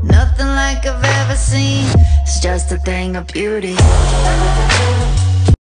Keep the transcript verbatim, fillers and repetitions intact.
Nothing like I've ever seen. It's just a thing of beauty.